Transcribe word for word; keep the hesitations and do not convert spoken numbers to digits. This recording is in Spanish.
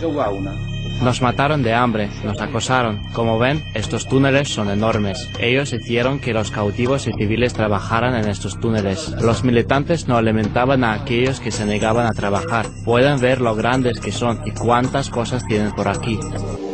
Nos mataron de hambre, nos acosaron. Como ven, estos túneles son enormes. Ellos hicieron que los cautivos y civiles trabajaran en estos túneles. Los militantes no alimentaban a aquellos que se negaban a trabajar. Pueden ver lo grandes que son y cuántas cosas tienen por aquí.